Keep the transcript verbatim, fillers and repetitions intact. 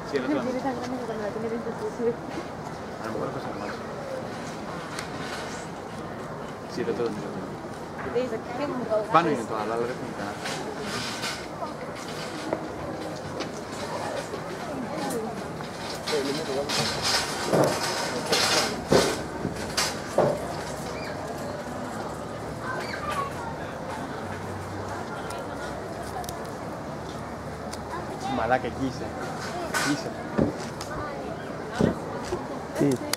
Sí, el otro lado. Tiene tan grande que cuando la tiene dentro se sube. A lo mejor pasa más. Sí, el otro donde lo tengo. Vanno in toa, alla replica. Μαλάκα εκεί είσαι. Είσαι. Τι.